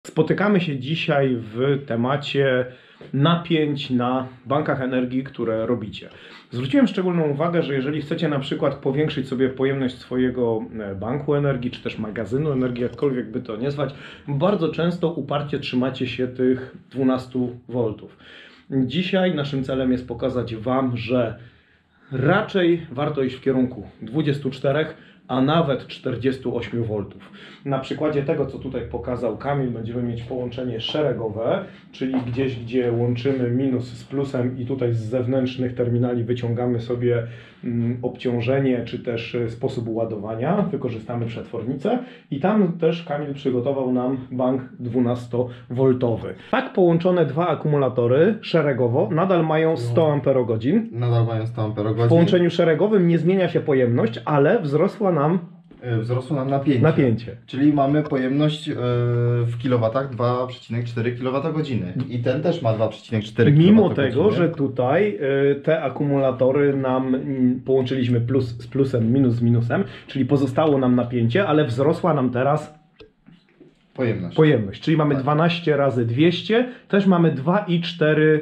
Spotykamy się dzisiaj w temacie napięć na bankach energii, które robicie. Zwróciłem szczególną uwagę, że jeżeli chcecie na przykład powiększyć sobie pojemność swojego banku energii, czy też magazynu energii, jakkolwiek by to nie zwać, bardzo często uparcie trzymacie się tych 12 V. Dzisiaj naszym celem jest pokazać Wam, że raczej warto iść w kierunku 24, a nawet 48 V. Na przykładzie tego, co tutaj pokazał Kamil, będziemy mieć połączenie szeregowe, czyli gdzieś, gdzie łączymy minus z plusem i tutaj z zewnętrznych terminali wyciągamy sobie obciążenie, czy też sposób ładowania, wykorzystamy przetwornicę i tam też Kamil przygotował nam bank 12V. Tak połączone dwa akumulatory szeregowo nadal mają 100 Ah. Nadal mają 100 Ah. W połączeniu szeregowym nie zmienia się pojemność, ale wzrosło nam napięcie. Czyli mamy pojemność w kilowatach 2,4 kWh. I ten też ma 2,4 kWh. Mimo tego, że tutaj te akumulatory nam połączyliśmy plus z plusem, minus z minusem, czyli pozostało nam napięcie, ale wzrosła nam teraz pojemność. Czyli mamy 12 razy 200, też mamy 2,4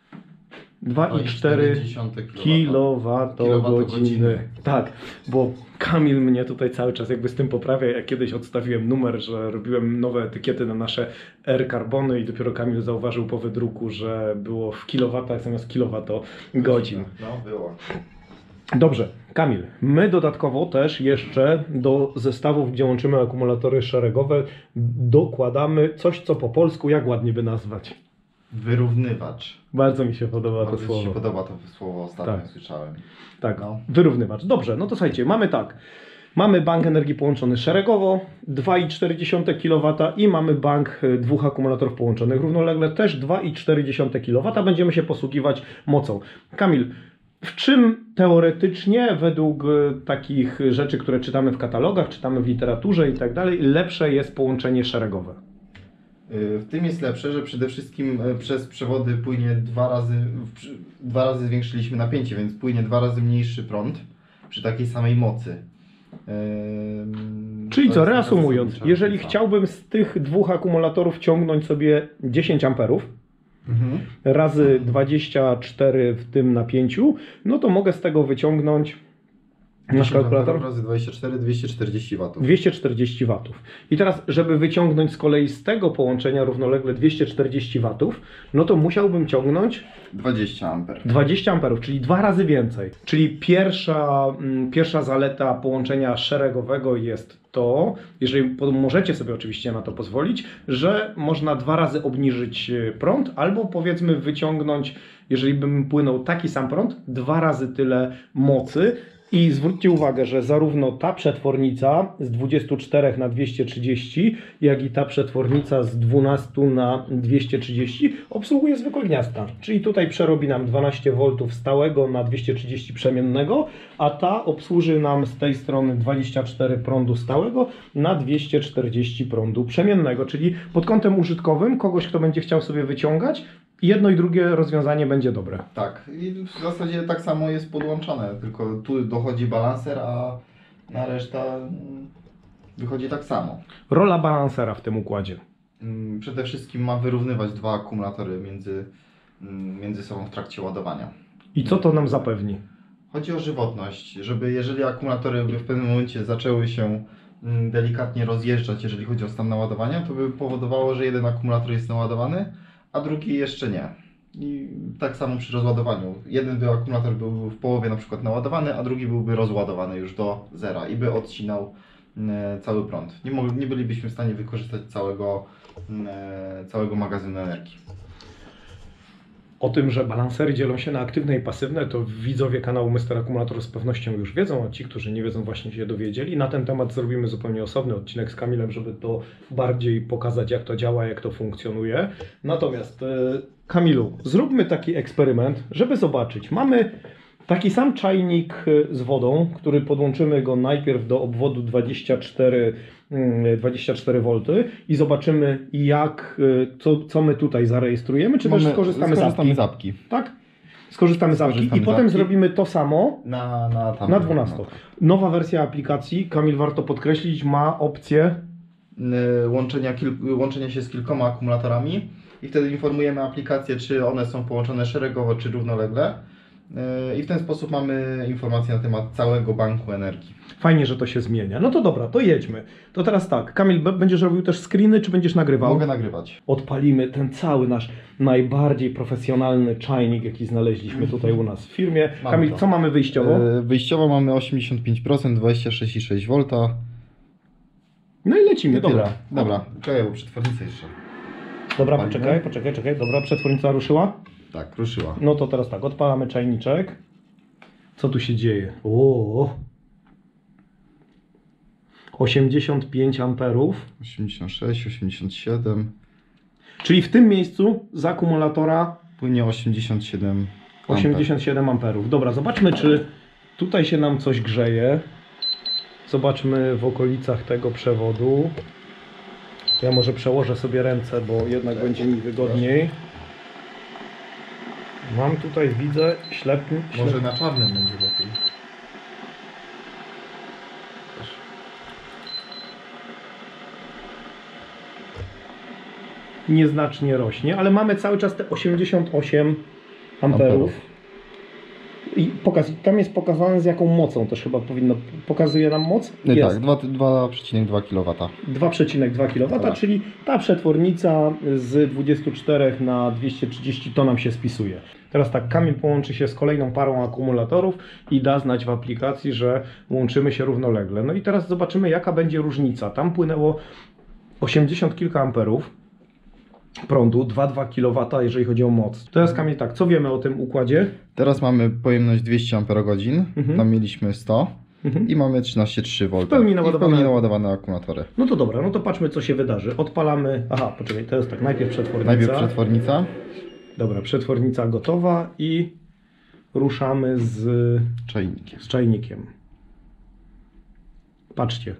kWh. Tak, bo Kamil mnie tutaj cały czas jakby z tym poprawia. Ja kiedyś odstawiłem numer, że robiłem nowe etykiety na nasze R-karbony i dopiero Kamil zauważył po wydruku, że było w kilowatach zamiast kilowatogodzin. No, było. Dobrze, Kamil, my dodatkowo też jeszcze do zestawów, gdzie łączymy akumulatory szeregowe, dokładamy coś, co po polsku jak ładnie by nazwać? Wyrównywacz. Bardzo mi się podoba to słowo. Bardzo mi się podoba to słowo, ostatnio tak. Słyszałem. Tak, no. Wyrównywacz. Dobrze, no to słuchajcie, mamy tak. Mamy bank energii połączony szeregowo, 2,4 kW i mamy bank dwóch akumulatorów połączonych równolegle, też 2,4 kW. Będziemy się posługiwać mocą. Kamil, w czym teoretycznie, według takich rzeczy, które czytamy w katalogach, czytamy w literaturze i tak dalej, lepsze jest połączenie szeregowe? W tym jest lepsze, że przede wszystkim przez przewody płynie dwa razy zwiększyliśmy napięcie, więc płynie 2 razy mniejszy prąd przy takiej samej mocy. Czyli co, reasumując, jeżeli chciałbym z tych dwóch akumulatorów ciągnąć sobie 10 amperów, razy 24 w tym napięciu, no to mogę z tego wyciągnąć nasz kalkulator razy 24, 240 W. 240 W. I teraz, żeby wyciągnąć z kolei z tego połączenia równolegle 240 W, no to musiałbym ciągnąć 20 A. 20 amperów, czyli 2 razy więcej. Czyli pierwsza zaleta połączenia szeregowego jest to, jeżeli możecie sobie oczywiście na to pozwolić, że można 2 razy obniżyć prąd, albo powiedzmy wyciągnąć, jeżeli bym płynął taki sam prąd, 2 razy tyle mocy. I zwróćcie uwagę, że zarówno ta przetwornica z 24 na 230, jak i ta przetwornica z 12 na 230 obsługuje zwykłe gniazdka. Czyli tutaj przerobi nam 12 V stałego na 230 przemiennego, a ta obsłuży nam z tej strony 24 prądu stałego na 240 prądu przemiennego. Czyli pod kątem użytkowym kogoś, kto będzie chciał sobie wyciągać, jedno i drugie rozwiązanie będzie dobre. Tak, i w zasadzie tak samo jest podłączone, tylko tu dochodzi balanser, a na reszta wychodzi tak samo. Rola balansera w tym układzie? Przede wszystkim ma wyrównywać dwa akumulatory między sobą w trakcie ładowania. I co to nam zapewni? Chodzi o żywotność, żeby jeżeli akumulatory by w pewnym momencie zaczęły się delikatnie rozjeżdżać, jeżeli chodzi o stan naładowania, to by powodowało, że jeden akumulator jest naładowany, a drugi jeszcze nie. I tak samo przy rozładowaniu. Jeden akumulator był w połowie na przykład naładowany, a drugi byłby rozładowany już do zera i by odcinał cały prąd. Nie bylibyśmy w stanie wykorzystać całego magazynu energii. O tym, że balansery dzielą się na aktywne i pasywne, to widzowie kanału Mr. Akumulator z pewnością już wiedzą, a ci, którzy nie wiedzą, właśnie się dowiedzieli. Na ten temat zrobimy zupełnie osobny odcinek z Kamilem, żeby to bardziej pokazać, jak to działa, jak to funkcjonuje. Natomiast Kamilu, zróbmy taki eksperyment, żeby zobaczyć. Mamy taki sam czajnik z wodą, który podłączymy go najpierw do obwodu 24 V i zobaczymy, co my tutaj zarejestrujemy, czy też skorzystamy z apki. Tak? Skorzystamy z apki i potem zrobimy to samo na 12. Nowa wersja aplikacji, Kamil, warto podkreślić, ma opcję łączenia się z kilkoma akumulatorami i wtedy informujemy aplikację, czy one są połączone szeregowo, czy równolegle. I w ten sposób mamy informacje na temat całego banku energii. Fajnie, że to się zmienia. No to dobra, to jedźmy. To teraz tak, Kamil, będziesz robił też screeny, czy będziesz nagrywał? Mogę nagrywać. Odpalimy ten cały nasz najbardziej profesjonalny czajnik, jaki znaleźliśmy tutaj u nas w firmie. Mamy Kamil, to. co mamy wyjściowo? Wyjściowo mamy 85%, 26,6 V. No i lecimy, dobra. Dobra, czekaj, bo przetwornicę jeszcze. Dobra, Odpalimy? poczekaj. Dobra, przetwornica ruszyła? Tak, ruszyła. No to teraz tak, odpalamy czajniczek. Co tu się dzieje? O, 85 amperów. 86, 87. Czyli w tym miejscu z akumulatora Płynie 87 87 amperów. Dobra, zobaczmy, czy tutaj się nam coś grzeje. Zobaczmy w okolicach tego przewodu. Ja może przełożę sobie ręce, bo jednak będzie mi wygodniej. Mam tutaj, widzę, Może na czarnym będzie lepiej. Nieznacznie rośnie, ale mamy cały czas te 88 amperów. I tam jest pokazane, z jaką mocą też chyba powinno. Pokazuje nam moc? Nie, Jest. tak, 2,2 kW. 2,2 kW, Tak. czyli ta przetwornica z 24 na 230 to nam się spisuje. Teraz tak, Kamil połączy się z kolejną parą akumulatorów i da znać w aplikacji, że łączymy się równolegle. No i teraz zobaczymy, jaka będzie różnica. Tam płynęło 80 kilka amperów prądu, 2,2 kW, jeżeli chodzi o moc. Teraz Kamil, tak, co wiemy o tym układzie? Teraz mamy pojemność 200 Ah, tam mieliśmy 100 i mamy 13,3 V. W pełni naładowane akumulatory. No to dobra, no to patrzmy, co się wydarzy. Odpalamy, aha, poczekaj, to jest tak, najpierw przetwornica. Najpierw przetwornica. Dobra, przetwornica gotowa i ruszamy z czajnikiem. Patrzcie,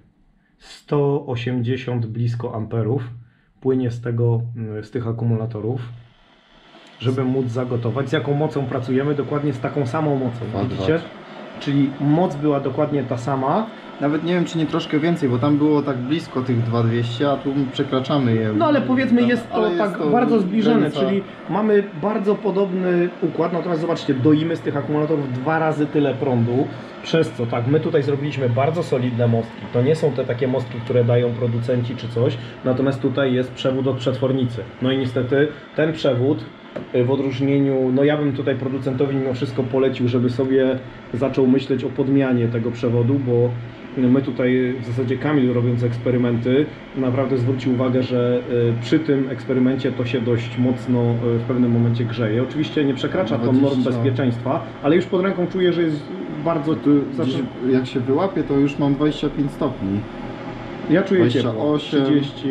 180 blisko amperów płynie z tych akumulatorów, żeby móc zagotować. Z jaką mocą pracujemy? Dokładnie z taką samą mocą. Widzicie? Czyli moc była dokładnie ta sama. Nawet nie wiem, czy nie troszkę więcej, bo tam było tak blisko tych 2200, a tu przekraczamy je. No ale powiedzmy, jest to tak bardzo zbliżone, czyli mamy bardzo podobny układ. No teraz zobaczcie, doimy z tych akumulatorów 2 razy tyle prądu, przez co tak, my tutaj zrobiliśmy bardzo solidne mostki. To nie są te takie mostki, które dają producenci czy coś, natomiast tutaj jest przewód od przetwornicy. No i niestety ten przewód, w odróżnieniu, no ja bym tutaj producentowi mimo wszystko polecił, żeby sobie zaczął myśleć o podmianie tego przewodu, bo my tutaj w zasadzie Kamil, robiąc eksperymenty, naprawdę zwrócił uwagę, że przy tym eksperymencie to się dość mocno w pewnym momencie grzeje. Oczywiście nie przekracza to norm bezpieczeństwa, ale już pod ręką czuję, że jest bardzo... Jak się wyłapie, to już mam 25 stopni. Ja czuję 28, 30...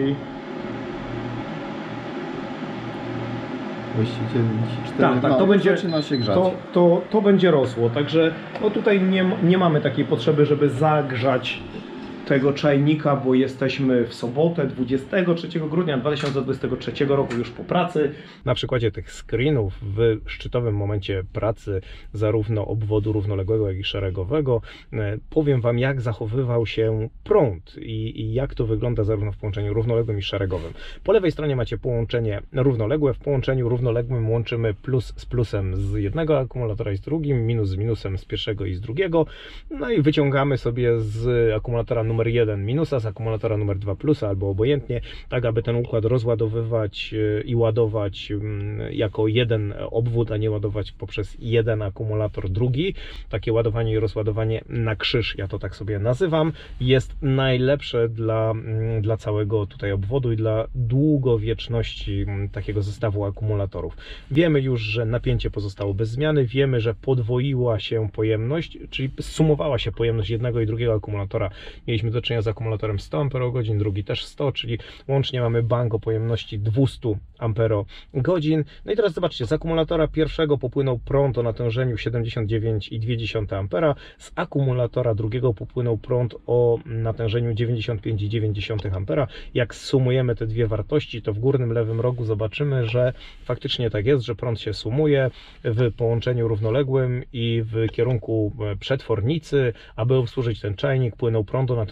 29, 4, tak, no, to będzie, zaczyna się grzać. To będzie rosło, także no tutaj nie mamy takiej potrzeby, żeby zagrzać tego czajnika, bo jesteśmy w sobotę 23 grudnia 2023 roku już po pracy. Na przykładzie tych screenów w szczytowym momencie pracy zarówno obwodu równoległego, jak i szeregowego powiem Wam, jak zachowywał się prąd i jak to wygląda zarówno w połączeniu równoległym i szeregowym. Po lewej stronie macie połączenie równoległe. W połączeniu równoległym łączymy plus z plusem z jednego akumulatora i z drugim, minus z minusem z pierwszego i z drugiego. No i wyciągamy sobie z akumulatora numer 1 minusa, z akumulatora numer 2 plusa, albo obojętnie, tak aby ten układ rozładowywać i ładować jako jeden obwód, a nie ładować poprzez jeden akumulator drugi. Takie ładowanie i rozładowanie na krzyż, ja to tak sobie nazywam, jest najlepsze dla całego tutaj obwodu i dla długowieczności takiego zestawu akumulatorów. Wiemy już, że napięcie pozostało bez zmiany, wiemy, że podwoiła się pojemność, czyli sumowała się pojemność jednego i drugiego akumulatora. Mieliśmy do czynienia z akumulatorem 100 Ah, drugi też 100, czyli łącznie mamy bank o pojemności 200 Ah. No i teraz zobaczcie, z akumulatora pierwszego popłynął prąd o natężeniu 79,2 A, z akumulatora drugiego popłynął prąd o natężeniu 95,9 A. Jak sumujemy te dwie wartości, to w górnym lewym rogu zobaczymy, że faktycznie tak jest, że prąd się sumuje w połączeniu równoległym i w kierunku przetwornicy, aby obsłużyć ten czajnik, płynął prąd o natężeniu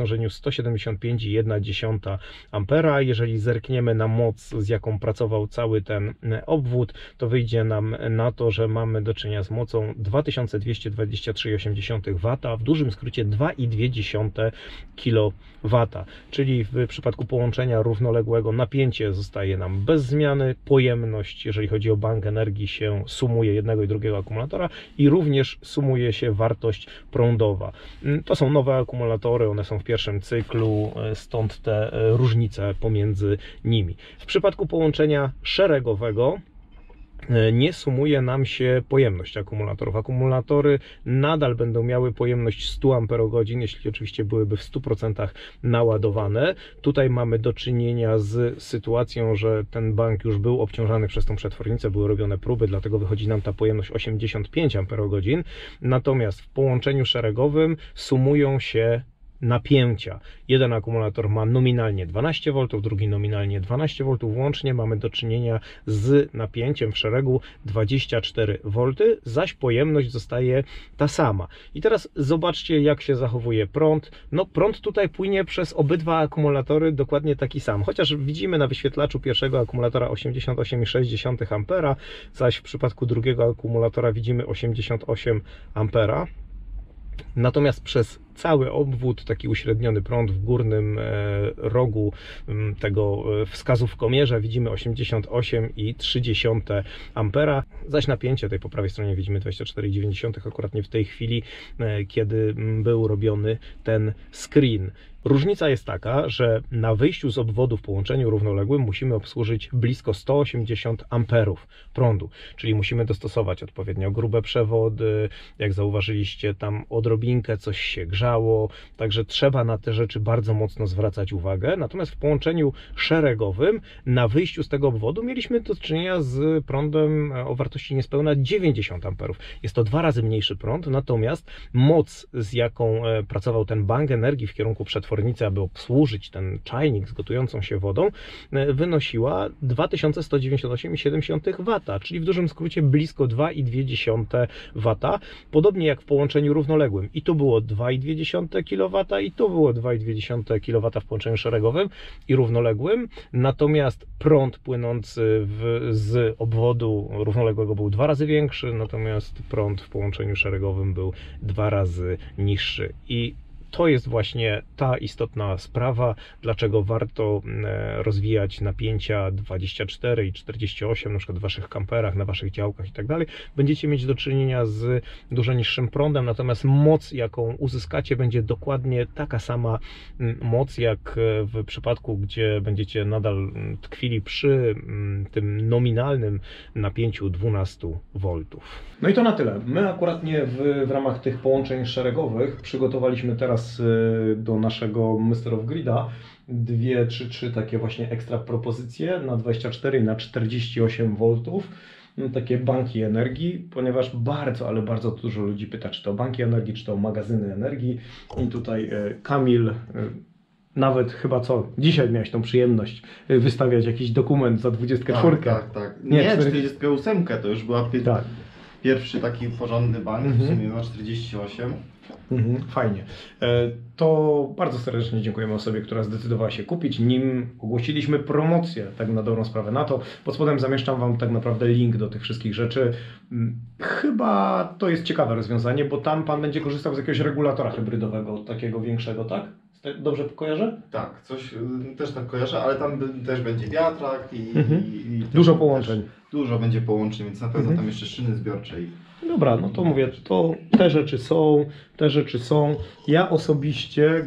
obciążeniu 175,1 ampera. Jeżeli zerkniemy na moc, z jaką pracował cały ten obwód, to wyjdzie nam na to, że mamy do czynienia z mocą 2223,8 W, w dużym skrócie 2,2 kW, czyli w przypadku połączenia równoległego napięcie zostaje nam bez zmiany, pojemność, jeżeli chodzi o bank energii, się sumuje jednego i drugiego akumulatora i również sumuje się wartość prądowa. To są nowe akumulatory, one są w pierwszym cyklu, stąd te różnice pomiędzy nimi. W przypadku połączenia szeregowego nie sumuje nam się pojemność akumulatorów. Akumulatory nadal będą miały pojemność 100 Ah, jeśli oczywiście byłyby w 100% naładowane. Tutaj mamy do czynienia z sytuacją, że ten bank już był obciążany przez tą przetwornicę, były robione próby, dlatego wychodzi nam ta pojemność 85 Ah. Natomiast w połączeniu szeregowym sumują się napięcia. Jeden akumulator ma nominalnie 12 V, drugi nominalnie 12 V. Łącznie mamy do czynienia z napięciem w szeregu 24 V, zaś pojemność zostaje ta sama. I teraz zobaczcie, jak się zachowuje prąd. No, prąd tutaj płynie przez obydwa akumulatory dokładnie taki sam. Chociaż widzimy na wyświetlaczu pierwszego akumulatora 88,6 A, zaś w przypadku drugiego akumulatora widzimy 88 A. Natomiast przez cały obwód, taki uśredniony prąd w górnym rogu tego wskazówkomierza widzimy 88,3 A, zaś napięcie tej po prawej stronie widzimy 24,9, akurat nie w tej chwili, kiedy był robiony ten screen. Różnica jest taka, że na wyjściu z obwodu w połączeniu równoległym musimy obsłużyć blisko 180 amperów prądu, czyli musimy dostosować odpowiednio grube przewody, jak zauważyliście, tam odrobinkę coś się grzało, także trzeba na te rzeczy bardzo mocno zwracać uwagę. Natomiast w połączeniu szeregowym na wyjściu z tego obwodu mieliśmy do czynienia z prądem o wartości niespełna 90 amperów. Jest to 2 razy mniejszy prąd, natomiast moc, z jaką pracował ten bank energii w kierunku przetwornicy, aby obsłużyć ten czajnik z gotującą się wodą, wynosiła 2198,7 W, czyli w dużym skrócie blisko 2,2 W, podobnie jak w połączeniu równoległym. I tu było 2,2 kW i tu było 2,2 kW w połączeniu szeregowym i równoległym, natomiast prąd płynący z obwodu równoległego był 2 razy większy, natomiast prąd w połączeniu szeregowym był 2 razy niższy. I to jest właśnie ta istotna sprawa, dlaczego warto rozwijać napięcia 24 i 48, na przykład w waszych kamperach, na waszych działkach i tak dalej. Będziecie mieć do czynienia z dużo niższym prądem, natomiast moc, jaką uzyskacie, będzie dokładnie taka sama moc, jak w przypadku, gdzie będziecie nadal tkwili przy tym nominalnym napięciu 12 V. No i to na tyle. My akurat nie w ramach tych połączeń szeregowych przygotowaliśmy teraz do naszego Mr. of Grida 3 takie właśnie ekstra propozycje na 24 i na 48 V. No, takie banki energii, ponieważ bardzo, ale bardzo dużo ludzi pyta, czy to banki energii, czy to magazyny energii. I tutaj Kamil, nawet chyba dzisiaj miałeś tą przyjemność wystawiać jakiś dokument za 24. Tak. Nie, 48 to już była pierwszy taki porządny bank, w sumie na 48. Fajnie. To bardzo serdecznie dziękujemy osobie, która zdecydowała się kupić, nim ogłosiliśmy promocję, tak na dobrą sprawę na to. Pod spodem zamieszczam Wam tak naprawdę link do tych wszystkich rzeczy. Chyba to jest ciekawe rozwiązanie, bo tam Pan będzie korzystał z jakiegoś regulatora hybrydowego, takiego większego, tak? Dobrze kojarzę? Tak, coś też tak kojarzę, ale tam też będzie wiatrak i dużo połączeń. Dużo będzie połączeń, więc na pewno tam jeszcze szyny zbiorcze. Dobra, no to mówię, te rzeczy są. Ja osobiście,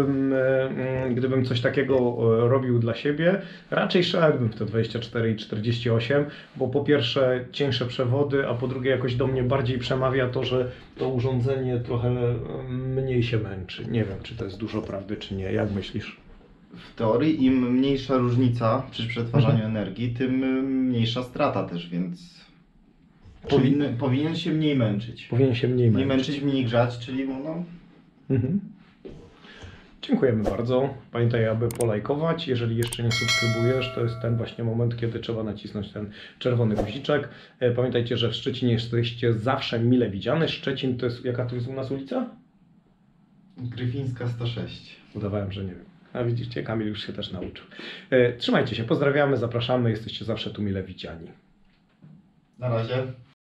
gdybym coś takiego robił dla siebie, raczej szedłbym w te 24 i 48, bo po pierwsze cieńsze przewody, a po drugie jakoś do mnie bardziej przemawia to, że to urządzenie trochę mniej się męczy. Nie wiem, czy to jest dużo prawdy, czy nie. Jak myślisz? W teorii im mniejsza różnica przy przetwarzaniu energii, tym mniejsza strata też, więc powinien się mniej męczyć. Mniej męczyć, mniej grzać, czyli no... Dziękujemy bardzo. Pamiętaj, aby polajkować. Jeżeli jeszcze nie subskrybujesz, to jest ten właśnie moment, kiedy trzeba nacisnąć ten czerwony guziczek. Pamiętajcie, że w Szczecinie jesteście zawsze mile widziane. Szczecin to jest, jaka to jest u nas ulica? Gryfińska 106. Udawałem, że nie wiem. A widzicie, Kamil już się też nauczył. Trzymajcie się, pozdrawiamy, zapraszamy, jesteście zawsze tu mile widziani. Na razie.